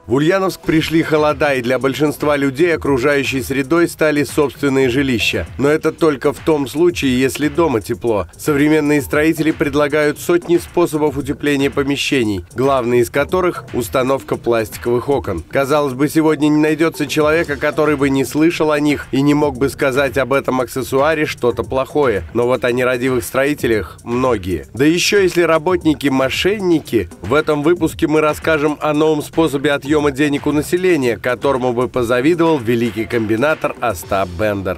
В Ульяновск пришли холода, и для большинства людей окружающей средой стали собственные жилища. Но это только в том случае, если дома тепло. Современные строители предлагают сотни способов утепления помещений, главный из которых – установка пластиковых окон. Казалось бы, сегодня не найдется человека, который бы не слышал о них и не мог бы сказать об этом аксессуаре что-то плохое. Но вот о нерадивых строителях – многие. Да еще если работники – мошенники, в этом выпуске мы расскажем о новом способе отъема денег у населения, которому бы позавидовал великий комбинатор Остап Бендер.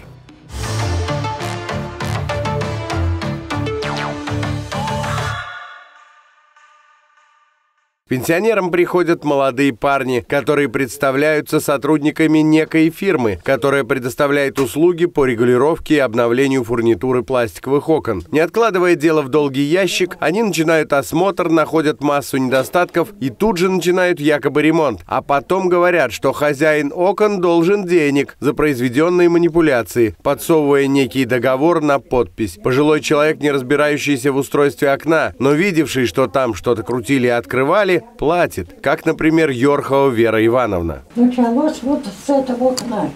Пенсионерам приходят молодые парни, которые представляются сотрудниками некой фирмы, которая предоставляет услуги по регулировке и обновлению фурнитуры пластиковых окон. Не откладывая дело в долгий ящик, они начинают осмотр, находят массу недостатков и тут же начинают якобы ремонт. А потом говорят, что хозяин окон должен денег за произведенные манипуляции, подсовывая некий договор на подпись. Пожилой человек, не разбирающийся в устройстве окна, но видевший, что там что-то крутили и открывали, платит, как, например, Йорхова Вера Ивановна. Началось вот с этого окна.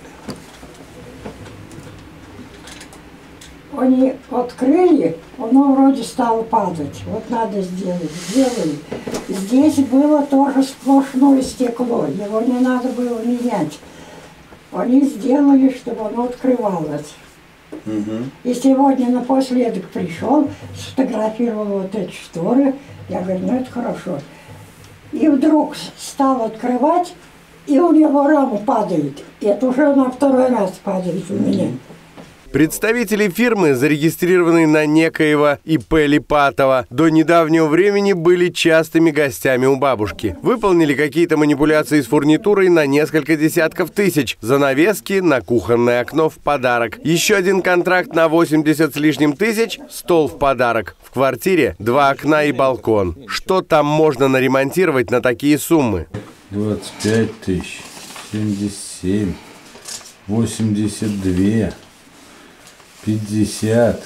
Они открыли, оно вроде стало падать. Вот надо сделать. Сделали. Здесь было тоже сплошное стекло, его не надо было менять. Они сделали, чтобы оно открывалось. И сегодня напоследок пришел, сфотографировал вот эти шторы. Я говорю, ну это хорошо. И вдруг стал открывать, и у него рама падает. И это уже на второй раз падает у меня. Представители фирмы, зарегистрированные на некоего И.П. Липатова, до недавнего времени были частыми гостями у бабушки. Выполнили какие-то манипуляции с фурнитурой на несколько десятков тысяч. Занавески на кухонное окно в подарок. Еще один контракт на 80 с лишним тысяч, стол в подарок. В квартире 2 окна и балкон. Что там можно наремонтировать на такие суммы? 25 тысяч, 77, 82... 50.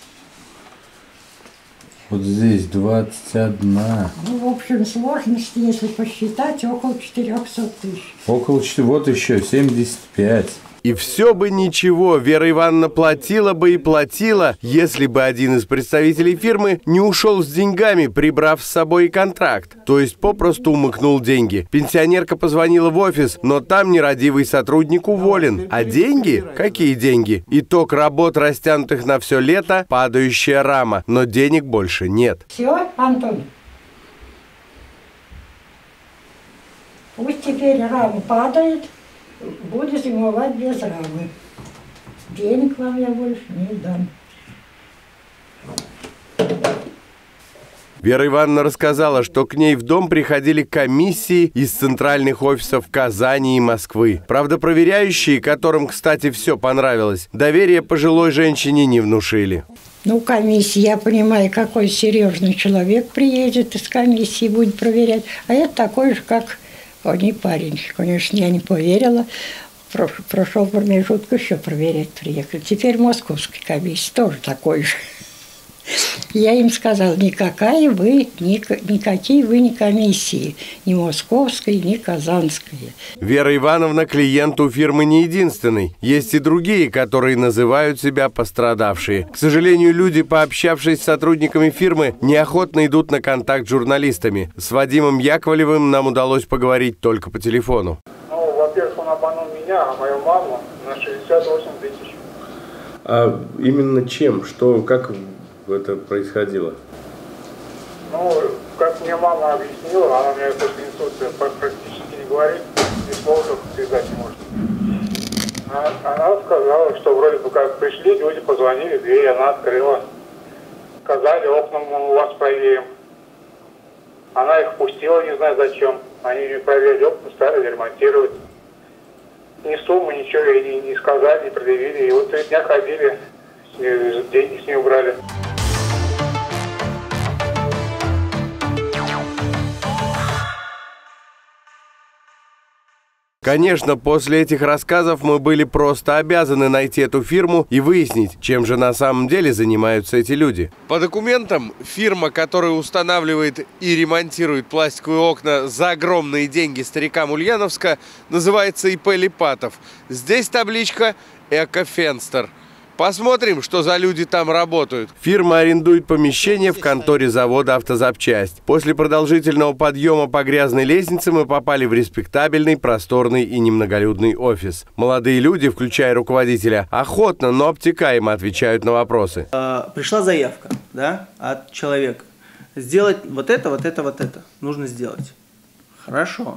Вот здесь 21. Ну, в общем, сложности, если посчитать, около 400 тысяч. Около 4, вот еще 75. И все бы ничего, Вера Ивановна платила бы и платила, если бы один из представителей фирмы не ушел с деньгами, прибрав с собой и контракт. То есть попросту умыкнул деньги. Пенсионерка позвонила в офис, но там нерадивый сотрудник уволен. А деньги? Какие деньги? Итог работ, растянутых на все лето, падающая рама. Но денег больше нет. Все, Антон? Пусть теперь рама падает. Буду зимовать без рамы. Денег вам я больше не дам. Вера Ивановна рассказала, что к ней в дом приходили комиссии из центральных офисов Казани и Москвы. Правда, проверяющие, которым, кстати, все понравилось, доверие пожилой женщине не внушили. Ну, комиссия, я понимаю, какой серьезный человек приедет из комиссии, будет проверять. А это такой же, как... они парень. Конечно, я не поверила. Прошел промежутку, еще проверять приехали. Теперь московский комиссия тоже такой же. Я им сказала, никакие вы не комиссии. Ни московской, ни казанской. Вера Ивановна клиент у фирмы не единственный. Есть и другие, которые называют себя пострадавшие. К сожалению, люди, пообщавшись с сотрудниками фирмы, неохотно идут на контакт с журналистами. С Вадимом Яковлевым нам удалось поговорить только по телефону. Ну, во-первых, он обманул меня, а мою маму на 68 тысяч. А именно чем? Что, как это происходило? Ну, как мне мама объяснила, она мне после инсульта практически не говорит, ни слова связать не может. Она сказала, что вроде бы как пришли, люди позвонили, дверь она открыла. Сказали, окна мы у вас проверим. Она их пустила, не знаю зачем. Они не проверили окна, стали ремонтировать. Ни суммы, ничего ей не сказали, не предъявили. И вот 3 дня ходили, деньги с нее убрали. Конечно, после этих рассказов мы были просто обязаны найти эту фирму и выяснить, чем же на самом деле занимаются эти люди. По документам, фирма, которая устанавливает и ремонтирует пластиковые окна за огромные деньги старикам Ульяновска, называется ИП Липатов. Здесь табличка «Экофенстер». Посмотрим, что за люди там работают. Фирма арендует помещение в конторе завода «Автозапчасть». После продолжительного подъема по грязной лестнице мы попали в респектабельный, просторный и немноголюдный офис. Молодые люди, включая руководителя, охотно, но обтекаемо отвечают на вопросы. Пришла заявка, да, от человека. Сделать вот это, вот это, вот это. Нужно сделать. Хорошо.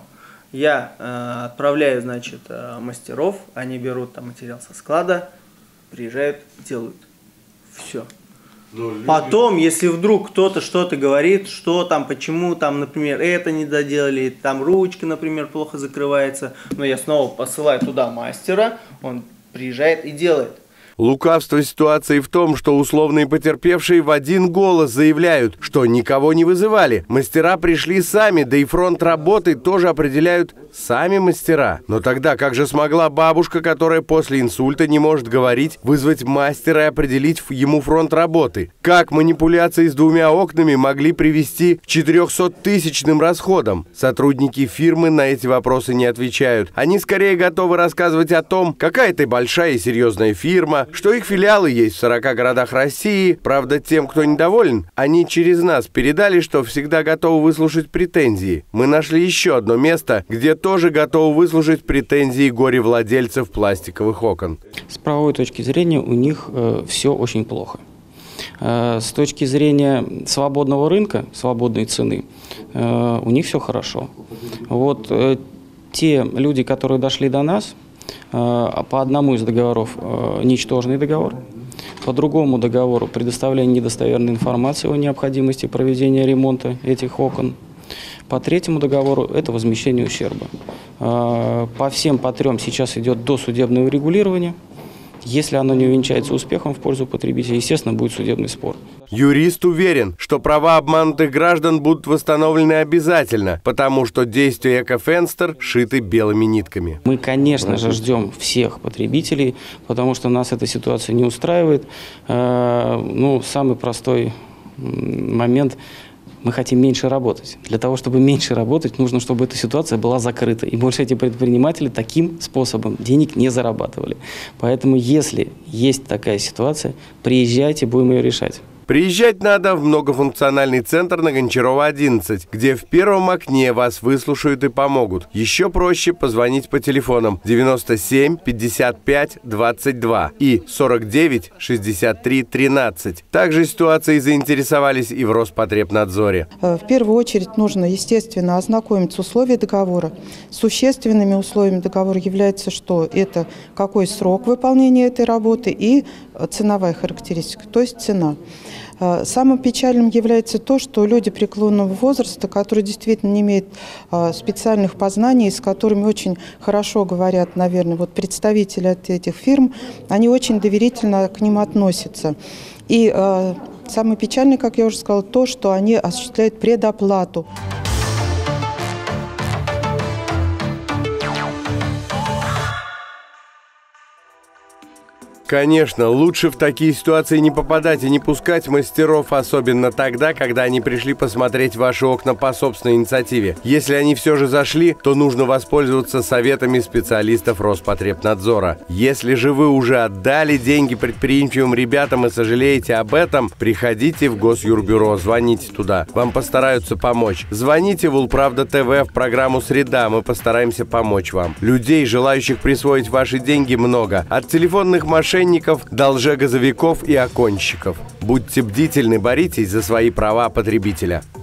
Я отправляю, значит, мастеров, они берут там материал со склада, приезжают, делают. Все. Потом, если вдруг кто-то что-то говорит, что там, почему там, например, это не доделали, там ручка, например, плохо закрывается, но я снова посылаю туда мастера, он приезжает и делает. Лукавство ситуации в том, что условные потерпевшие в один голос заявляют, что никого не вызывали. Мастера пришли сами, да и фронт работы тоже определяют сами мастера. Но тогда как же смогла бабушка, которая после инсульта не может говорить, вызвать мастера и определить ему фронт работы? Как манипуляции с двумя окнами могли привести к 400-тысячным расходам? Сотрудники фирмы на эти вопросы не отвечают. Они скорее готовы рассказывать о том, какая это большая и серьезная фирма, что их филиалы есть в 40 городах России. Правда, тем, кто недоволен, они через нас передали, что всегда готовы выслушать претензии. Мы нашли еще одно место, где тоже готовы выслушать претензии горе-владельцев пластиковых окон. С правовой точки зрения у них все очень плохо. С точки зрения свободного рынка, свободной цены, у них все хорошо. Вот те люди, которые дошли до нас, по одному из договоров ничтожный договор, по другому договору предоставление недостоверной информации о необходимости проведения ремонта этих окон, по третьему договору это возмещение ущерба. По всем по трем сейчас идет досудебное урегулирование. Если оно не увенчается успехом в пользу потребителя, естественно, будет судебный спор. Юрист уверен, что права обманутых граждан будут восстановлены обязательно, потому что действия Экофенстер шиты белыми нитками. Мы, конечно же, ждем всех потребителей, потому что нас эта ситуация не устраивает. Самый простой момент – мы хотим меньше работать. Для того, чтобы меньше работать, нужно, чтобы эта ситуация была закрыта. И больше эти предприниматели таким способом денег не зарабатывали. Поэтому, если есть такая ситуация, приезжайте, будем ее решать. Приезжать надо в многофункциональный центр на Гончарова, 11, где в первом окне вас выслушают и помогут. Еще проще позвонить по телефонам 97 55 22 и 49 63 13. Также ситуацией заинтересовались и в Роспотребнадзоре. В первую очередь нужно, естественно, ознакомить с условиями договора. Существенными условиями договора является, что это какой срок выполнения этой работы и ценовая характеристика, то есть цена. Самым печальным является то, что люди преклонного возраста, которые действительно не имеют специальных познаний, с которыми очень хорошо говорят, наверное, вот представители от этих фирм, они очень доверительно к ним относятся. И самое печальное, как я уже сказала, то, что они осуществляют предоплату. Конечно, лучше в такие ситуации не попадать и не пускать мастеров, особенно тогда, когда они пришли посмотреть ваши окна по собственной инициативе. Если они все же зашли, то нужно воспользоваться советами специалистов Роспотребнадзора. Если же вы уже отдали деньги предприимчивым ребятам и сожалеете об этом, приходите в Госюрбюро, звоните туда. Вам постараются помочь. Звоните в Улправда ТВ в программу «Среда», мы постараемся помочь вам. Людей, желающих присвоить ваши деньги, много. От телефонных мошенников до лжегазовиков и оконщиков. Будьте бдительны, боритесь за свои права потребителя.